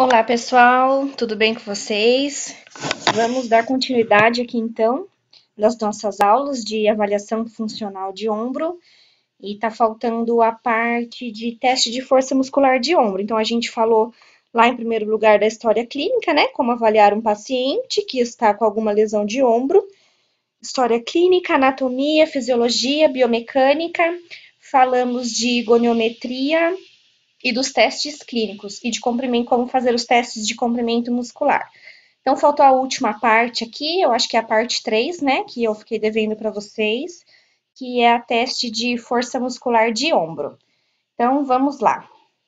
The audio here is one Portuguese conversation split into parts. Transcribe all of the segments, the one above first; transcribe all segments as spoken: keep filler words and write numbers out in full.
Olá, pessoal, tudo bem com vocês? Vamos dar continuidade aqui então das nossas aulas de avaliação funcional de ombro e tá faltando a parte de teste de força muscular de ombro. Então, a gente falou lá em primeiro lugar da história clínica, né? Como avaliar um paciente que está com alguma lesão de ombro, história clínica, anatomia, fisiologia, biomecânica, falamos de goniometria e dos testes clínicos e de comprimento, como fazer os testes de comprimento muscular. Então, faltou a última parte aqui, eu acho que é a parte três, né, que eu fiquei devendo para vocês, que é a teste de força muscular de ombro. Então, vamos lá.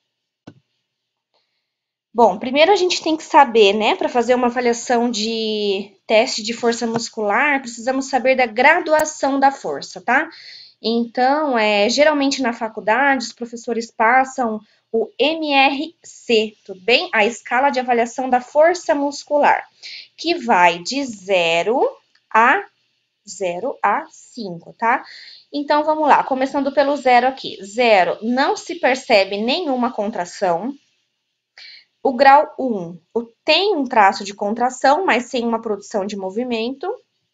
Bom, primeiro a gente tem que saber, né, para fazer uma avaliação de teste de força muscular, precisamos saber da graduação da força, tá? Então, é, geralmente na faculdade, os professores passam o M R C, tudo bem? A escala de avaliação da força muscular, que vai de zero a zero a cinco, tá? Então, vamos lá, começando pelo zero aqui. Zero, não se percebe nenhuma contração. O grau um, tem um traço de contração, mas sem uma produção de movimento.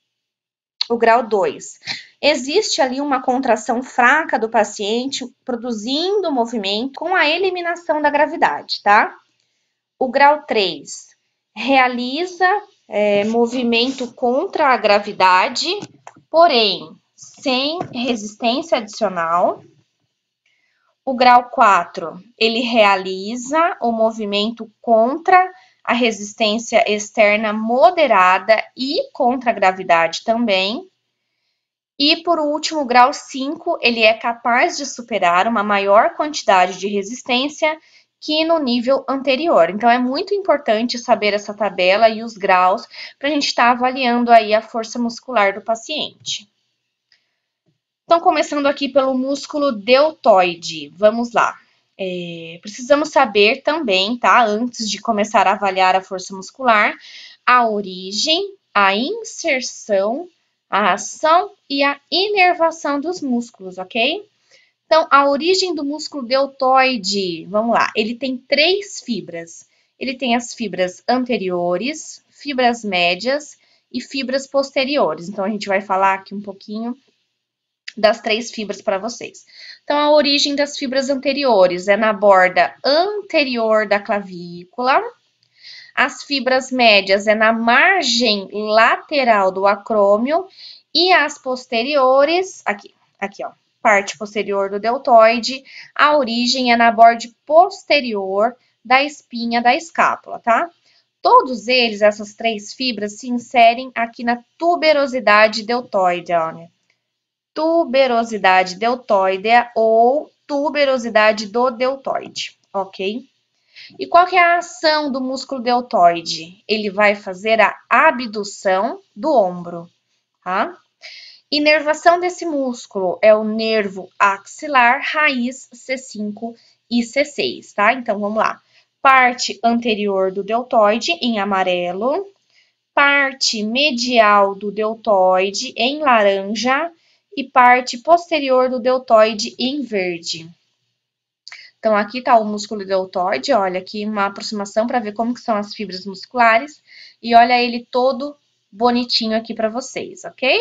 O grau dois, existe ali uma contração fraca do paciente, produzindo movimento com a eliminação da gravidade, tá? O grau três, realiza é, movimento contra a gravidade, porém, sem resistência adicional. O grau quatro, ele realiza o movimento contra a resistência externa moderada e contra a gravidade também. E, por último, o grau cinco, ele é capaz de superar uma maior quantidade de resistência que no nível anterior. Então, é muito importante saber essa tabela e os graus para a gente estar tá avaliando aí a força muscular do paciente. Então, começando aqui pelo músculo deltoide, vamos lá. É, precisamos saber também, tá? Antes de começar a avaliar a força muscular, a origem, a inserção, a ação e a inervação dos músculos, ok? Então, a origem do músculo deltoide, vamos lá, ele tem três fibras. Ele tem as fibras anteriores, fibras médias e fibras posteriores. Então, a gente vai falar aqui um pouquinho das três fibras para vocês. Então, a origem das fibras anteriores é na borda anterior da clavícula. As fibras médias é na margem lateral do acrômio e as posteriores, aqui, aqui ó, parte posterior do deltoide, a origem é na borda posterior da espinha da escápula, tá? Todos eles, essas três fibras, se inserem aqui na tuberosidade deltoide, olha. Tuberosidade deltoidea ou tuberosidade do deltoide, ok? E qual que é a ação do músculo deltoide? Ele vai fazer a abdução do ombro, tá? Inervação desse músculo é o nervo axilar, raiz C cinco e C seis, tá? Então, vamos lá. Parte anterior do deltoide em amarelo, parte medial do deltoide em laranja e parte posterior do deltoide em verde. Então, aqui está o músculo deltoide, olha aqui uma aproximação para ver como que são as fibras musculares. E olha ele todo bonitinho aqui para vocês, ok?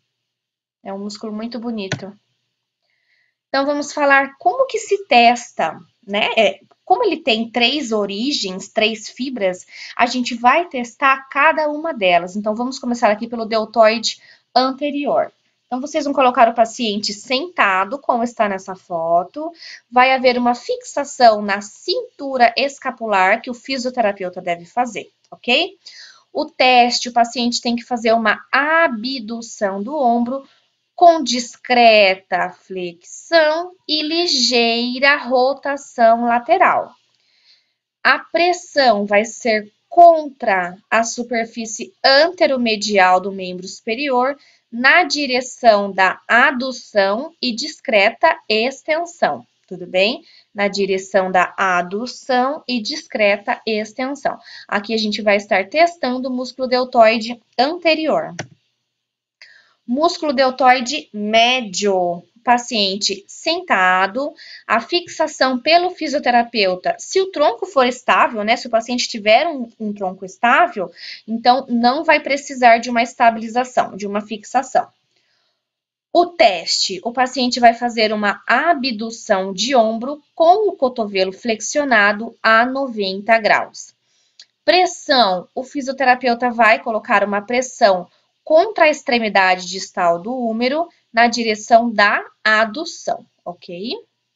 É um músculo muito bonito. Então, vamos falar como que se testa, né? É, como ele tem três origens, três fibras, a gente vai testar cada uma delas. Então, vamos começar aqui pelo deltoide anterior. Então, vocês vão colocar o paciente sentado, como está nessa foto. Vai haver uma fixação na cintura escapular que o fisioterapeuta deve fazer, ok? O teste, o paciente tem que fazer uma abdução do ombro com discreta flexão e ligeira rotação lateral. A pressão vai ser contra a superfície anteromedial do membro superior, na direção da adução e discreta extensão, tudo bem? Na direção da adução e discreta extensão. Aqui a gente vai estar testando o músculo deltoide anterior. Músculo deltoide médio. paciente sentado, a fixação pelo fisioterapeuta, se o tronco for estável, né? Se o paciente tiver um, um tronco estável, então não vai precisar de uma estabilização, de uma fixação. O teste, o paciente vai fazer uma abdução de ombro com o cotovelo flexionado a noventa graus. Pressão, o fisioterapeuta vai colocar uma pressão contra a extremidade distal do húmero na direção da adução, ok?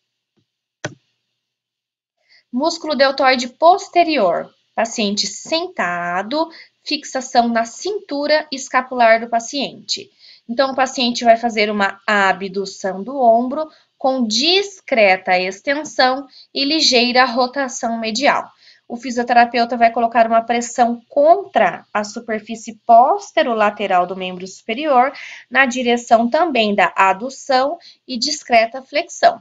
Músculo deltoide posterior, paciente sentado, fixação na cintura escapular do paciente. Então, o paciente vai fazer uma abdução do ombro com discreta extensão e ligeira rotação medial. O fisioterapeuta vai colocar uma pressão contra a superfície posterolateral do membro superior, na direção também da adução e discreta flexão.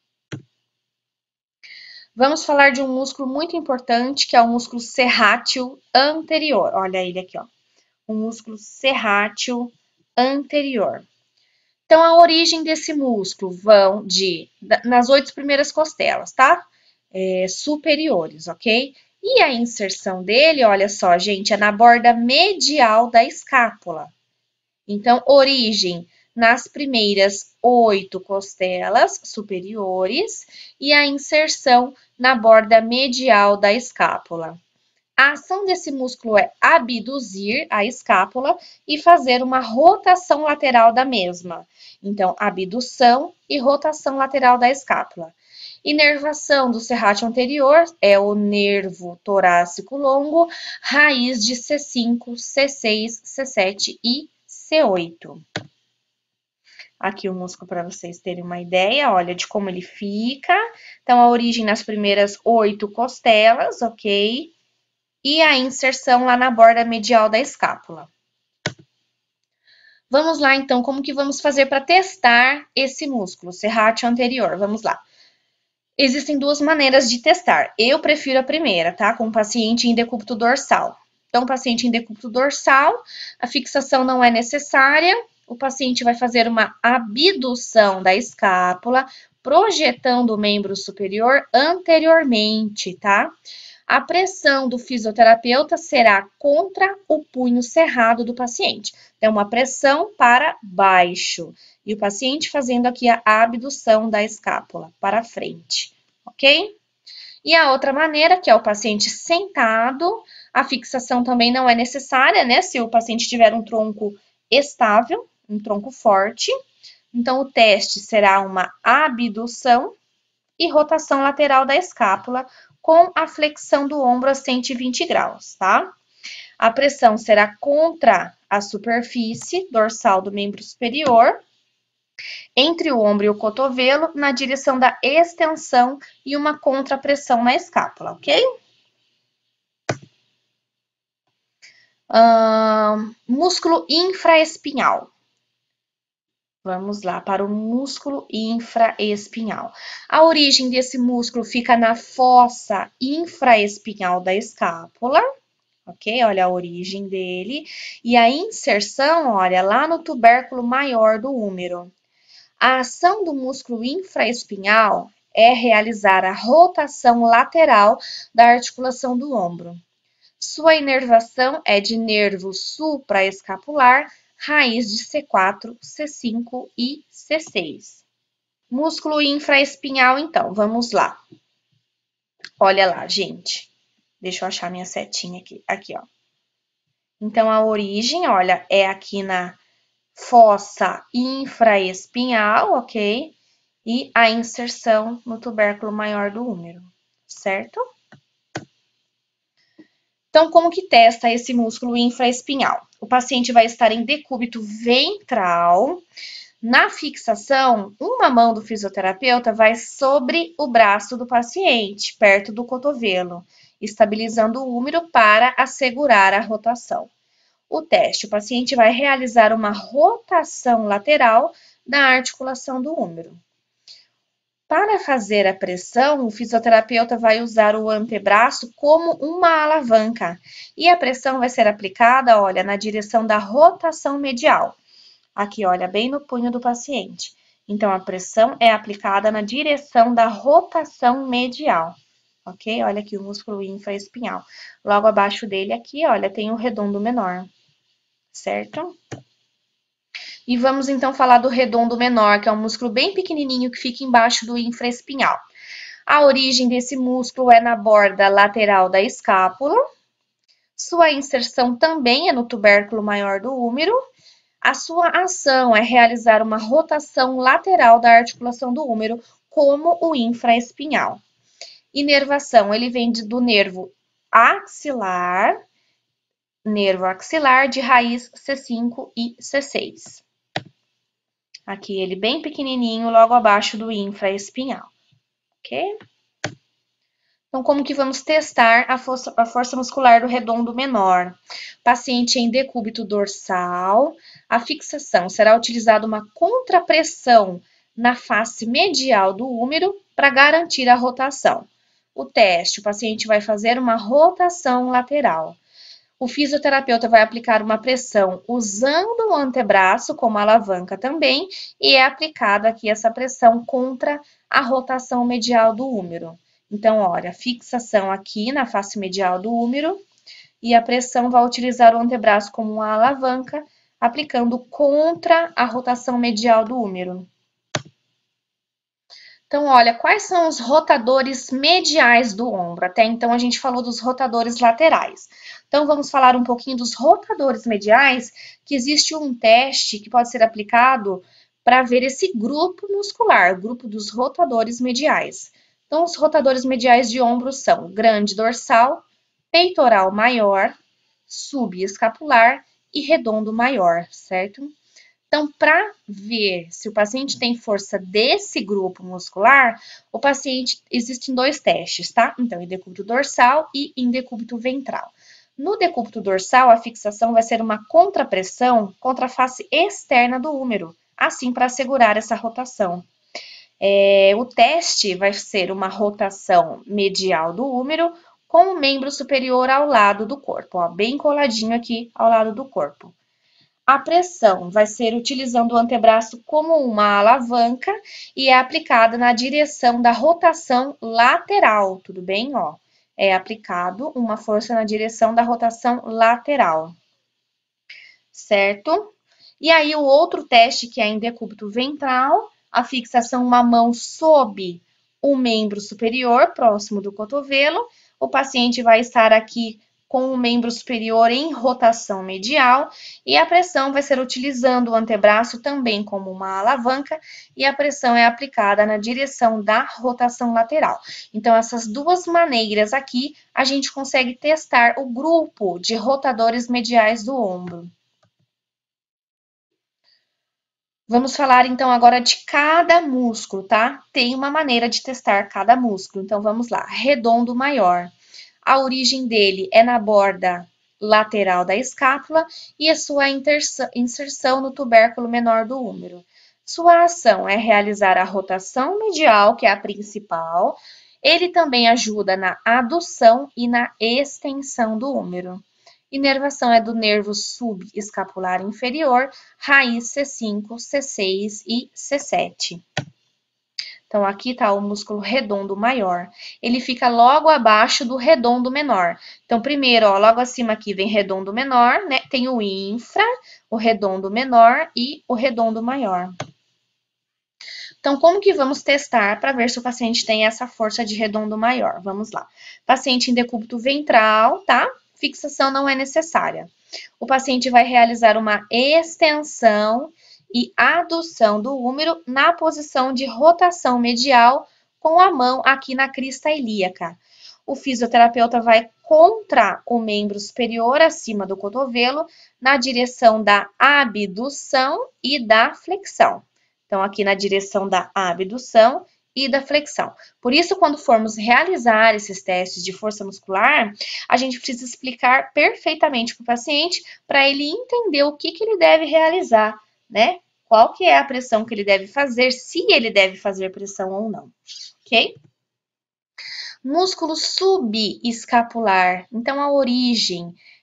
Vamos falar de um músculo muito importante, que é o músculo serrátil anterior. Olha ele aqui, ó. O músculo serrátil anterior. Então, a origem desse músculo vão de nas oito primeiras costelas, tá? É, superiores, ok? E a inserção dele, olha só, gente, é na borda medial da escápula. Então, origem nas primeiras oito costelas superiores e a inserção na borda medial da escápula. A ação desse músculo é abduzir a escápula e fazer uma rotação lateral da mesma. Então, abdução e rotação lateral da escápula. Inervação do serrátil anterior é o nervo torácico longo, raiz de C cinco, C seis, C sete e C oito. Aqui o músculo para vocês terem uma ideia, olha, de como ele fica. Então, a origem nas primeiras oito costelas, ok? E a inserção lá na borda medial da escápula. Vamos lá, então, como que vamos fazer para testar esse músculo, serrátil anterior? Vamos lá. Existem duas maneiras de testar. Eu prefiro a primeira, tá? Com o paciente em decúbito dorsal. Então, paciente em decúbito dorsal, a fixação não é necessária. O paciente vai fazer uma abdução da escápula, projetando o membro superior anteriormente, tá? A pressão do fisioterapeuta será contra o punho cerrado do paciente. Então, uma pressão para baixo. E o paciente fazendo aqui a abdução da escápula para frente, ok? E a outra maneira, que é o paciente sentado, a fixação também não é necessária, né? Se o paciente tiver um tronco estável, um tronco forte. Então, o teste será uma abdução e rotação lateral da escápula com a flexão do ombro a cento e vinte graus, tá? A pressão será contra a superfície dorsal do membro superior, entre o ombro e o cotovelo, na direção da extensão e uma contrapressão na escápula, ok? Uh, músculo infraespinhal. Vamos lá para o músculo infraespinhal. A origem desse músculo fica na fossa infraespinhal da escápula, ok? Olha a origem dele. E a inserção, olha, lá no tubérculo maior do húmero. A ação do músculo infraespinhal é realizar a rotação lateral da articulação do ombro. Sua inervação é de nervo supraescapular, raiz de C quatro, C cinco e C seis. Músculo infraespinhal, então, vamos lá. Olha lá, gente. Deixa eu achar minha setinha aqui. Aqui, ó. Então, a origem, olha, é aqui na fossa infraespinhal, ok? E a inserção no tubérculo maior do húmero, certo? Então, como que testa esse músculo infraespinhal? O paciente vai estar em decúbito ventral. Na fixação, uma mão do fisioterapeuta vai sobre o braço do paciente, perto do cotovelo, estabilizando o húmero para assegurar a rotação. O teste, o paciente vai realizar uma rotação lateral da articulação do húmero. Para fazer a pressão, o fisioterapeuta vai usar o antebraço como uma alavanca e a pressão vai ser aplicada, olha, na direção da rotação medial. Aqui, olha, bem no punho do paciente. Então, a pressão é aplicada na direção da rotação medial, ok? Olha aqui o músculo infraespinhal. Logo abaixo dele aqui, olha, tem o redondo menor, certo? E vamos então falar do redondo menor, que é um músculo bem pequenininho que fica embaixo do infraespinhal. A origem desse músculo é na borda lateral da escápula. Sua inserção também é no tubérculo maior do úmero. A sua ação é realizar uma rotação lateral da articulação do úmero, como o infraespinhal. Inervação, ele vem do nervo axilar, nervo axilar de raiz C cinco e C seis. Aqui ele bem pequenininho, logo abaixo do infraespinhal, ok? Então, como que vamos testar a força, a força muscular do redondo menor? Paciente em decúbito dorsal, a fixação será utilizada uma contrapressão na face medial do úmero para garantir a rotação. O teste, o paciente vai fazer uma rotação lateral. O fisioterapeuta vai aplicar uma pressão usando o antebraço como alavanca também, e é aplicada aqui essa pressão contra a rotação medial do úmero. Então, olha, fixação aqui na face medial do úmero, e a pressão vai utilizar o antebraço como uma alavanca, aplicando contra a rotação medial do úmero. Então, olha, quais são os rotadores mediais do ombro? Até então, a gente falou dos rotadores laterais. Então, vamos falar um pouquinho dos rotadores mediais, que existe um teste que pode ser aplicado para ver esse grupo muscular, o grupo dos rotadores mediais. Então, os rotadores mediais de ombro são grande dorsal, peitoral maior, subescapular e redondo maior, certo? Então, para ver se o paciente tem força desse grupo muscular, o paciente, existem dois testes, tá? Então, em decúbito dorsal e em decúbito ventral. No decúbito dorsal, a fixação vai ser uma contrapressão contra a face externa do úmero, assim para assegurar essa rotação. É, o teste vai ser uma rotação medial do úmero com o membro superior ao lado do corpo, ó, bem coladinho aqui ao lado do corpo. A pressão vai ser utilizando o antebraço como uma alavanca e é aplicada na direção da rotação lateral, tudo bem? Ó, é aplicado uma força na direção da rotação lateral, certo? E aí o outro teste, que é em decúbito ventral, a fixação uma mão sob o membro superior, próximo do cotovelo. O paciente vai estar aqui com o membro superior em rotação medial, e a pressão vai ser utilizando o antebraço também como uma alavanca, e a pressão é aplicada na direção da rotação lateral. Então, essas duas maneiras aqui, a gente consegue testar o grupo de rotadores mediais do ombro. Vamos falar então agora de cada músculo, tá? Tem uma maneira de testar cada músculo, então vamos lá. Redondo maior. A origem dele é na borda lateral da escápula e a sua inserção no tubérculo menor do úmero. Sua ação é realizar a rotação medial, que é a principal. Ele também ajuda na adução e na extensão do úmero. Inervação é do nervo subescapular inferior, raiz C cinco, C seis e C sete. Então, aqui está o músculo redondo maior. Ele fica logo abaixo do redondo menor. Então, primeiro, ó, logo acima aqui vem redondo menor, né? Tem o infra, o redondo menor e o redondo maior. Então, como que vamos testar para ver se o paciente tem essa força de redondo maior? Vamos lá. Paciente em decúbito ventral, tá? Fixação não é necessária. O paciente vai realizar uma extensão e adução do úmero na posição de rotação medial com a mão aqui na crista ilíaca. O fisioterapeuta vai contra o membro superior acima do cotovelo na direção da abdução e da flexão. Então, aqui na direção da abdução e da flexão. Por isso, quando formos realizar esses testes de força muscular, a gente precisa explicar perfeitamente para o paciente, para ele entender o que, que ele deve realizar, né? Qual que é a pressão que ele deve fazer, se ele deve fazer pressão ou não, ok? Músculo subescapular. Então, a origem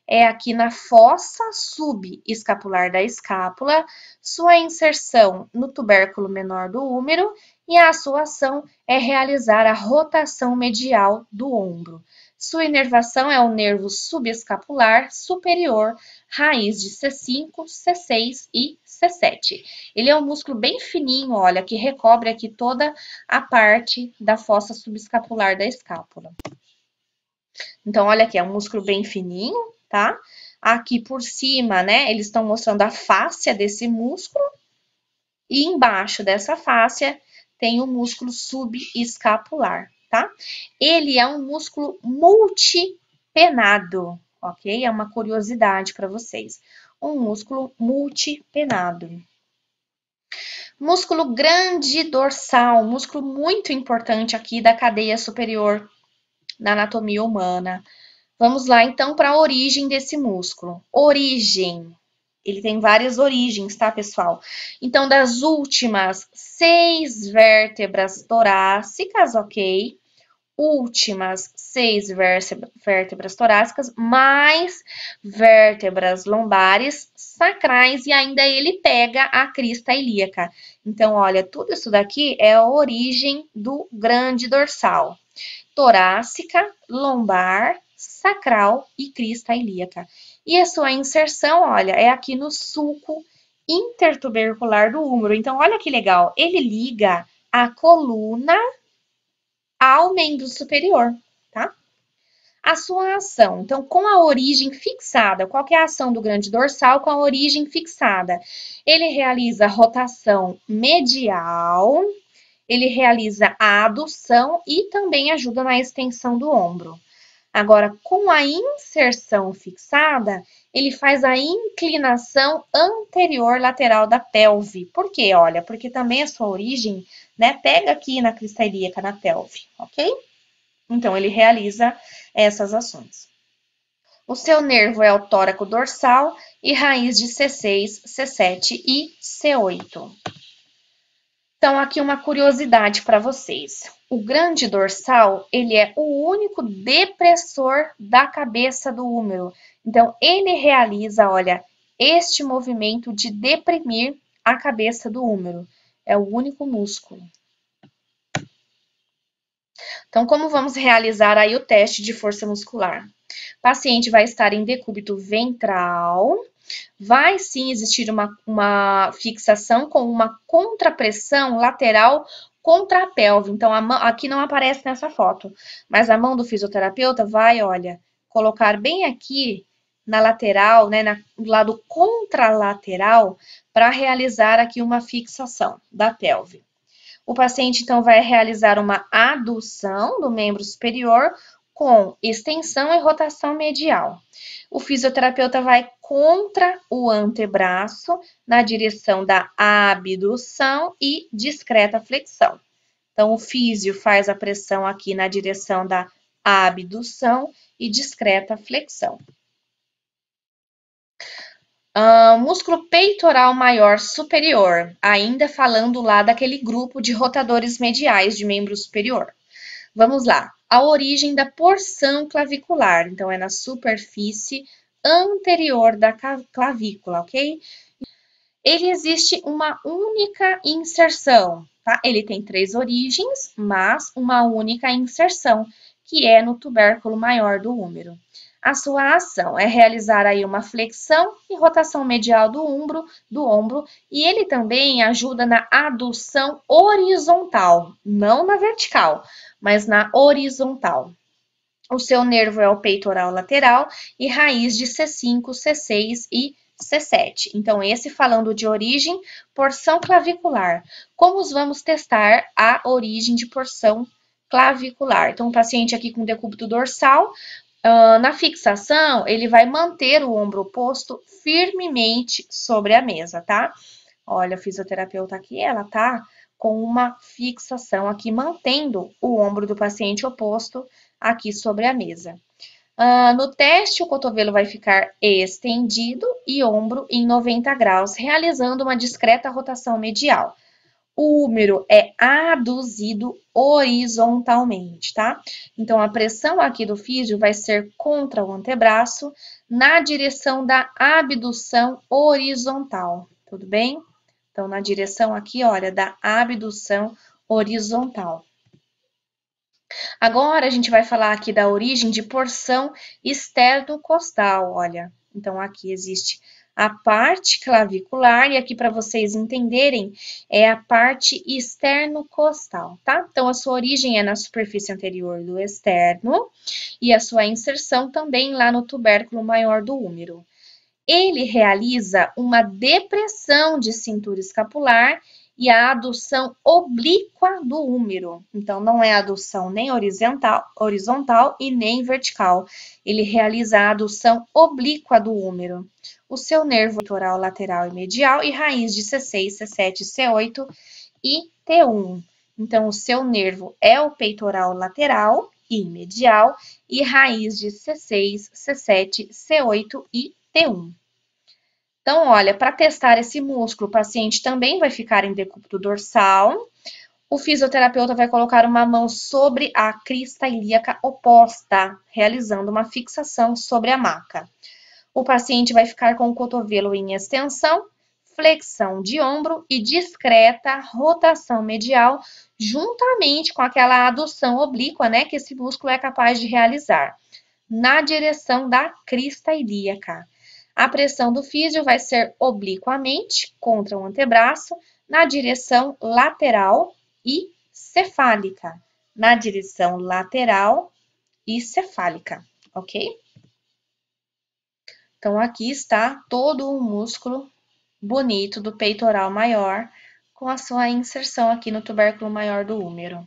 é aqui na fossa subescapular da escápula, sua inserção no tubérculo menor do úmero e a sua ação é realizar a rotação medial do ombro. Sua inervação é o nervo subescapular superior, raiz de C cinco, C seis e C sete. Ele é um músculo bem fininho, olha, que recobre aqui toda a parte da fossa subescapular da escápula. Então, olha aqui, é um músculo bem fininho, tá? Aqui por cima, né, eles estão mostrando a fáscia desse músculo. E embaixo dessa fáscia tem o músculo subescapular, tá? Ele é um músculo multipenado, ok? É uma curiosidade para vocês. Um músculo multipenado. Músculo grande dorsal, músculo muito importante aqui da cadeia superior na anatomia humana. Vamos lá, então, para a origem desse músculo. Origem. Ele tem várias origens, tá, pessoal? Então, das últimas seis vértebras torácicas, ok? Últimas seis vértebras torácicas, mais vértebras lombares, sacrais, e ainda ele pega a crista ilíaca. Então, olha, tudo isso daqui é a origem do grande dorsal. Torácica, lombar, sacral e crista ilíaca. E a sua inserção, olha, é aqui no sulco intertubercular do úmero. Então, olha que legal, ele liga a coluna ao membro superior, tá? A sua ação, então, com a origem fixada, qual que é a ação do grande dorsal com a origem fixada? Ele realiza rotação medial, ele realiza a adução e também ajuda na extensão do ombro. Agora, com a inserção fixada, ele faz a inclinação anterior lateral da pelve. Por quê? Olha, porque também a sua origem, né, pega aqui na crista ilíaca, na pelve, ok? Então, ele realiza essas ações. O seu nervo é o tóraco dorsal e raiz de C seis, C sete e C oito. Então, aqui uma curiosidade para vocês. O grande dorsal, ele é o único depressor da cabeça do úmero. Então, ele realiza, olha, este movimento de deprimir a cabeça do úmero. É o único músculo. Então, como vamos realizar aí o teste de força muscular? O paciente vai estar em decúbito ventral. Vai sim existir uma, uma fixação com uma contrapressão lateral contra a pelve. Então, a mão, aqui não aparece nessa foto, mas a mão do fisioterapeuta vai, olha, colocar bem aqui na lateral, né, na, no lado contralateral, para realizar aqui uma fixação da pelve. O paciente, então, vai realizar uma adução do membro superior com extensão e rotação medial. O fisioterapeuta vai contra o antebraço na direção da abdução e discreta flexão. Então, o físio faz a pressão aqui na direção da abdução e discreta flexão. Uh, músculo peitoral maior superior, ainda falando lá daquele grupo de rotadores mediais de membro superior. Vamos lá, a origem da porção clavicular, então é na superfície anterior da clavícula, ok? Ele existe uma única inserção, tá? Ele tem três origens, mas uma única inserção, que é no tubérculo maior do úmero. A sua ação é realizar aí uma flexão e rotação medial do ombro, do ombro, e ele também ajuda na adução horizontal, não na vertical, mas na horizontal. O seu nervo é o peitoral lateral e raiz de C cinco, C seis e C sete. Então, esse falando de origem, porção clavicular. Como vamos testar a origem de porção clavicular? Então, o paciente aqui com decúbito dorsal, Uh, na fixação, ele vai manter o ombro oposto firmemente sobre a mesa, tá? Olha, a fisioterapeuta aqui, ela tá com uma fixação aqui, mantendo o ombro do paciente oposto aqui sobre a mesa. Uh, no teste, o cotovelo vai ficar estendido e ombro em noventa graus, realizando uma discreta rotação medial. O húmero é aduzido horizontalmente, tá? Então, a pressão aqui do físio vai ser contra o antebraço na direção da abdução horizontal, tudo bem? Então, na direção aqui, olha, da abdução horizontal. Agora, a gente vai falar aqui da origem de porção externo-costal, olha. Então, aqui existe a parte clavicular e aqui para vocês entenderem é a parte externo-costal, tá? Então, a sua origem é na superfície anterior do externo e a sua inserção também lá no tubérculo maior do úmero. Ele realiza uma depressão de cintura escapular e a adução oblíqua do úmero. Então, não é adução nem horizontal, horizontal e nem vertical. Ele realiza a adução oblíqua do úmero. O seu nervo peitoral lateral e medial e raiz de C seis, C sete, C oito e T um. Então, o seu nervo é o peitoral lateral e medial e raiz de C seis, C sete, C oito e T um. Então, olha, para testar esse músculo, o paciente também vai ficar em decúbito dorsal. O fisioterapeuta vai colocar uma mão sobre a crista ilíaca oposta, realizando uma fixação sobre a maca. O paciente vai ficar com o cotovelo em extensão, flexão de ombro e discreta rotação medial, juntamente com aquela adução oblíqua, né, que esse músculo é capaz de realizar, na direção da crista ilíaca. A pressão do físio vai ser obliquamente contra o antebraço, na direção lateral e cefálica. Na direção lateral e cefálica, ok? Então, aqui está todo o músculo bonito do peitoral maior, com a sua inserção aqui no tubérculo maior do úmero.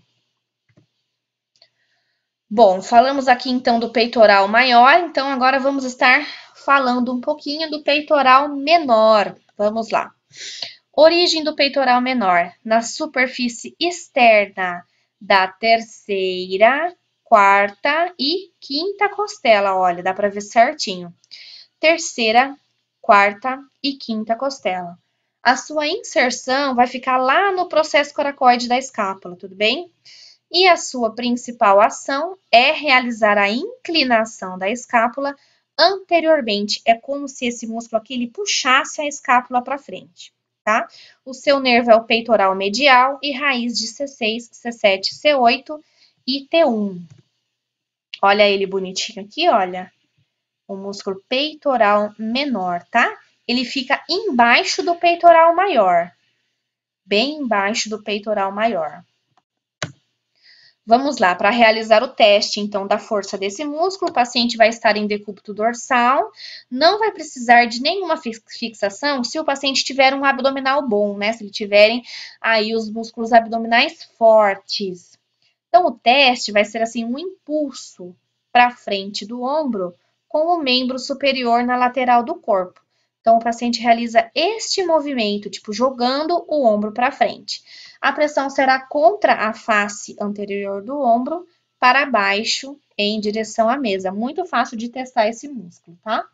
Bom, falamos aqui então do peitoral maior, então agora vamos estar falando um pouquinho do peitoral menor. Vamos lá. Origem do peitoral menor, na superfície externa da terceira, quarta e quinta costela. Olha, dá para ver certinho. Terceira, quarta e quinta costela. A sua inserção vai ficar lá no processo coracoide da escápula, tudo bem? E a sua principal ação é realizar a inclinação da escápula anteriormente. É como se esse músculo aqui ele puxasse a escápula para frente, tá? O seu nervo é o peitoral medial e raiz de C seis, C sete, C oito e T um. Olha ele bonitinho aqui, olha. O músculo peitoral menor, tá? Ele fica embaixo do peitoral maior. Bem embaixo do peitoral maior. Vamos lá, para realizar o teste, então, da força desse músculo, o paciente vai estar em decúbito dorsal, não vai precisar de nenhuma fixação se o paciente tiver um abdominal bom, né? Se ele tiverem aí os músculos abdominais fortes. Então, o teste vai ser, assim, um impulso para frente do ombro com o membro superior na lateral do corpo. Então, o paciente realiza este movimento, tipo, jogando o ombro para frente. A pressão será contra a face anterior do ombro para baixo em direção à mesa. Muito fácil de testar esse músculo, tá?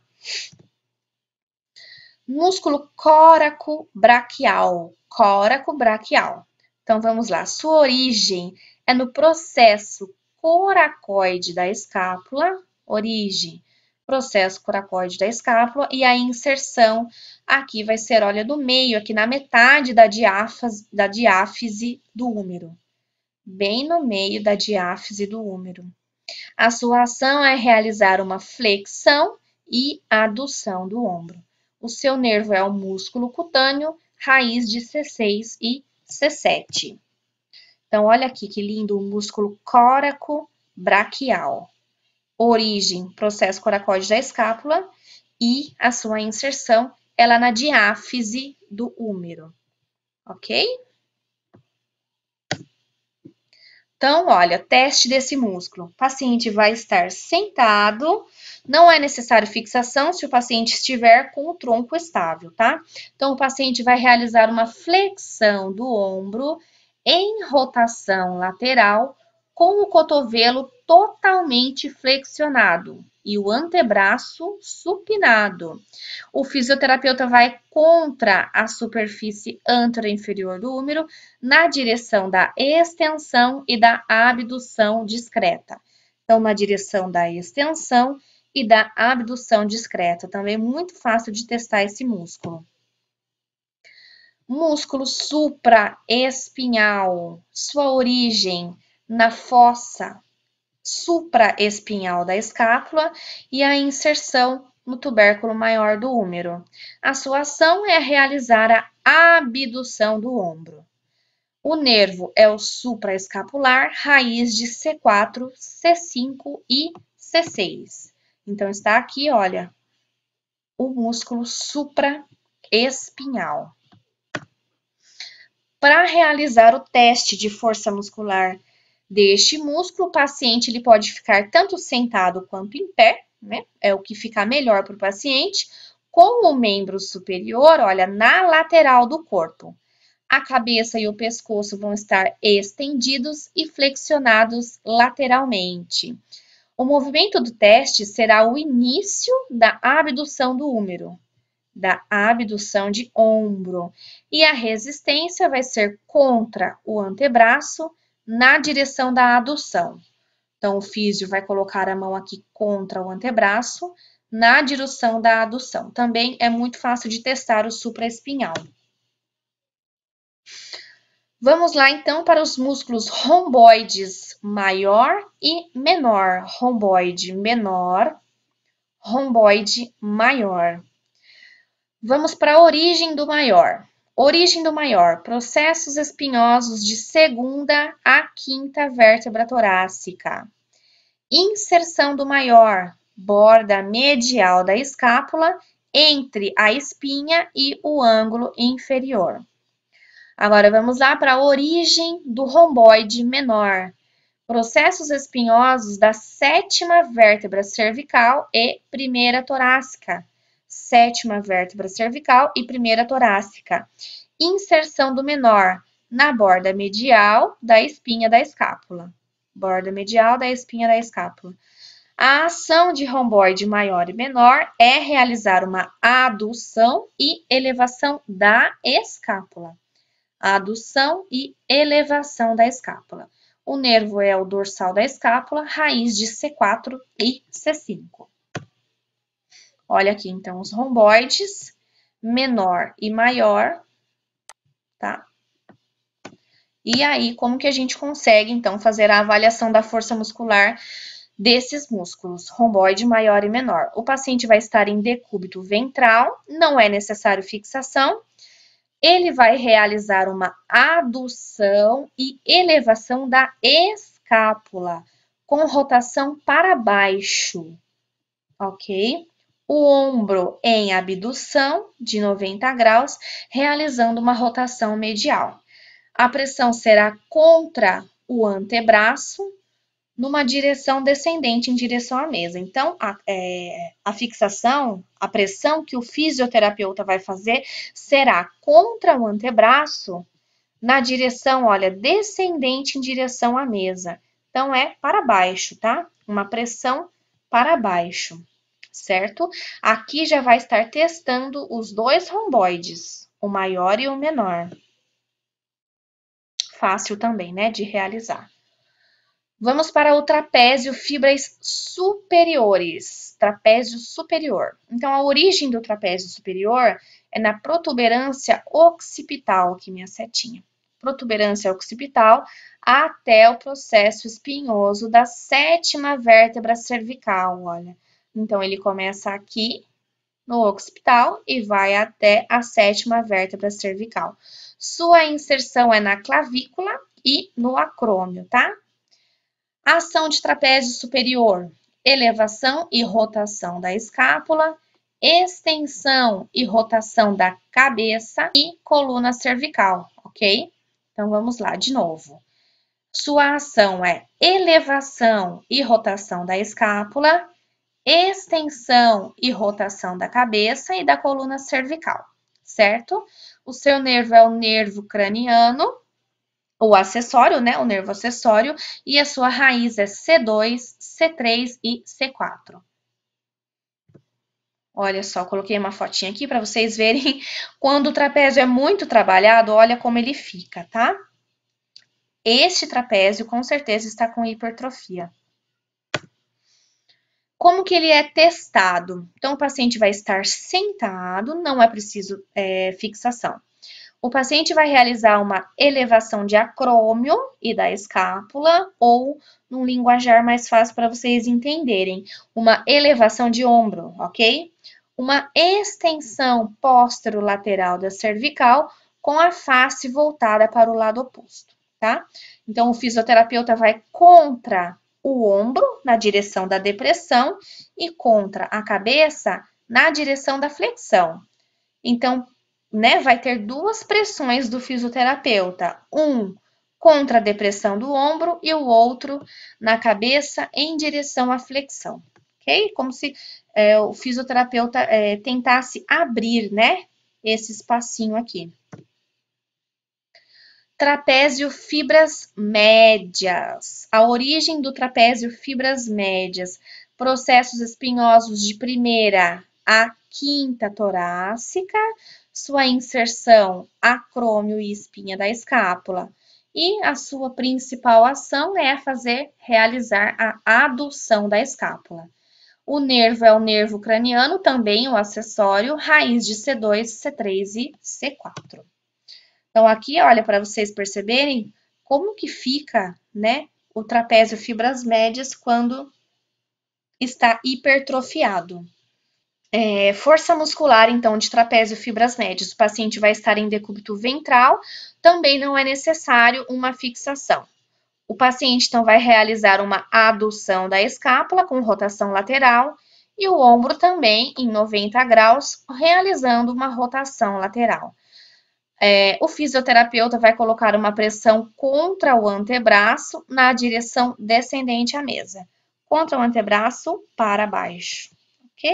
Músculo córaco-braquial. Córaco-braquial. Então, vamos lá. Sua origem é no processo coracoide da escápula. Origem, processo coracoide da escápula. E a inserção aqui vai ser, olha, no meio, aqui na metade da diáfise, da diáfise do úmero. Bem no meio da diáfise do úmero. A sua ação é realizar uma flexão e adução do ombro. O seu nervo é o músculo cutâneo, raiz de C seis e C sete. Então, olha aqui que lindo o músculo córaco-braquial. Origem, processo coracoide da escápula e a sua inserção é lá na diáfise do úmero, ok? Então, olha, teste desse músculo. O paciente vai estar sentado, não é necessário fixação se o paciente estiver com o tronco estável, tá? Então, o paciente vai realizar uma flexão do ombro em rotação lateral com o cotovelo totalmente flexionado e o antebraço supinado. O fisioterapeuta vai contra a superfície anteroinferior do úmero na direção da extensão e da abdução discreta. Então, na direção da extensão e da abdução discreta. Também é muito fácil de testar esse músculo. Músculo supraespinhal, sua origem na fossa supraespinhal da escápula e a inserção no tubérculo maior do úmero. A sua ação é realizar a abdução do ombro. O nervo é o supraescapular, raiz de C quatro, C cinco e C seis. Então, está aqui, olha, o músculo supraespinhal. Para realizar o teste de força muscular deste músculo, o paciente ele pode ficar tanto sentado quanto em pé, né? É o que fica melhor para o paciente, com o membro superior, olha, na lateral do corpo. A cabeça e o pescoço vão estar estendidos e flexionados lateralmente. O movimento do teste será o início da abdução do úmero, da abdução de ombro, e a resistência vai ser contra o antebraço na direção da adução. Então, o físio vai colocar a mão aqui contra o antebraço na direção da adução. Também é muito fácil de testar o supraespinhal. Vamos lá, então, para os músculos romboides maior e menor. Romboide menor, romboide maior. Vamos para a origem do maior. Origem do maior, processos espinhosos de segunda a quinta vértebra torácica. Inserção do maior, borda medial da escápula entre a espinha e o ângulo inferior. Agora vamos lá para a origem do romboide menor. Processos espinhosos da sétima vértebra cervical e primeira torácica. Sétima vértebra cervical e primeira torácica. Inserção do menor na borda medial da espinha da escápula. Borda medial da espinha da escápula. A ação de romboide maior e menor é realizar uma adução e elevação da escápula. Adução e elevação da escápula. O nervo é o dorsal da escápula, raiz de C quatro e C cinco. Olha aqui, então, os romboides, menor e maior, tá? E aí, como que a gente consegue, então, fazer a avaliação da força muscular desses músculos, romboide maior e menor? O paciente vai estar em decúbito ventral, não é necessário fixação. Ele vai realizar uma adução e elevação da escápula, com rotação para baixo, ok? O ombro em abdução de noventa graus, realizando uma rotação medial. A pressão será contra o antebraço, numa direção descendente em direção à mesa. Então, a, é, a fixação, a pressão que o fisioterapeuta vai fazer será contra o antebraço na direção, olha, descendente em direção à mesa. Então, é para baixo, tá? Uma pressão para baixo, certo? Aqui já vai estar testando os dois romboides, o maior e o menor. Fácil também, né, de realizar. Vamos para o trapézio, fibras superiores. Trapézio superior. Então, a origem do trapézio superior é na protuberância occipital, aqui minha setinha. Protuberância occipital até o processo espinhoso da sétima vértebra cervical, olha. Então, ele começa aqui no occipital e vai até a sétima vértebra cervical. Sua inserção é na clavícula e no acrômio, tá? Ação de trapézio superior, elevação e rotação da escápula, extensão e rotação da cabeça e coluna cervical, ok? Então, vamos lá de novo. Sua ação é elevação e rotação da escápula, extensão e rotação da cabeça e da coluna cervical, certo? O seu nervo é o nervo craniano, o acessório, né, o nervo acessório, e a sua raiz é C dois, C três e C quatro. Olha só, coloquei uma fotinha aqui para vocês verem quando o trapézio é muito trabalhado, olha como ele fica, tá? Este trapézio com certeza está com hipertrofia. Como que ele é testado? Então, o paciente vai estar sentado, não é preciso é, fixação. O paciente vai realizar uma elevação de acrômio e da escápula, ou, num linguajar mais fácil para vocês entenderem, uma elevação de ombro, ok? Uma extensão póstero-lateral da cervical com a face voltada para o lado oposto, tá? Então, o fisioterapeuta vai contra o ombro, na direção da depressão, e contra a cabeça, na direção da flexão. Então, né, vai ter duas pressões do fisioterapeuta, um contra a depressão do ombro e o outro na cabeça em direção à flexão, ok? Como se é, o fisioterapeuta é, tentasse abrir, né, esse espacinho aqui. Trapézio fibras médias. A origem do trapézio fibras médias. Processos espinhosos de primeira a quinta torácica, sua inserção acrômio e espinha da escápula. E a sua principal ação é fazer realizar a adução da escápula. O nervo é o nervo craniano, também o acessório, raiz de C dois, C três e C quatro. Então, aqui, olha, para vocês perceberem como que fica, né, o trapézio fibras médias quando está hipertrofiado. É, força muscular, então, de trapézio fibras médias. O paciente vai estar em decúbito ventral, também não é necessário uma fixação. O paciente, então, vai realizar uma adução da escápula com rotação lateral e o ombro também em noventa graus, realizando uma rotação lateral. É, o fisioterapeuta vai colocar uma pressão contra o antebraço na direção descendente à mesa. Contra o antebraço, para baixo. Ok?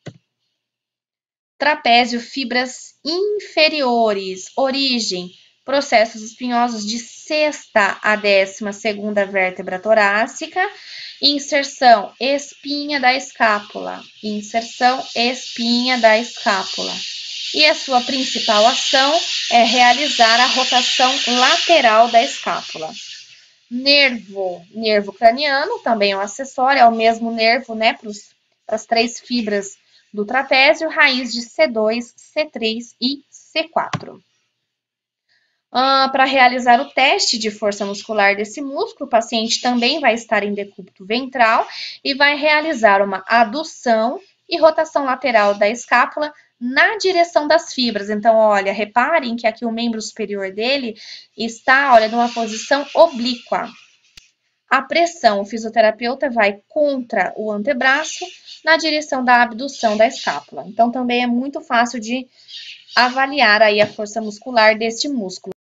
Trapézio, fibras inferiores. Origem, processos espinhosos de sexta a décima segunda vértebra torácica. Inserção, espinha da escápula. Inserção, espinha da escápula. E a sua principal ação é realizar a rotação lateral da escápula. Nervo, nervo craniano, também é um acessório, é o mesmo nervo, né, para as três fibras do trapézio, raiz de C dois, C três e C quatro. Ah, para realizar o teste de força muscular desse músculo, o paciente também vai estar em decúbito ventral e vai realizar uma adução e rotação lateral da escápula na direção das fibras. Então, olha, reparem que aqui o membro superior dele está, olha, numa posição oblíqua. A pressão, o fisioterapeuta vai contra o antebraço na direção da abdução da escápula. Então, também é muito fácil de avaliar aí a força muscular deste músculo.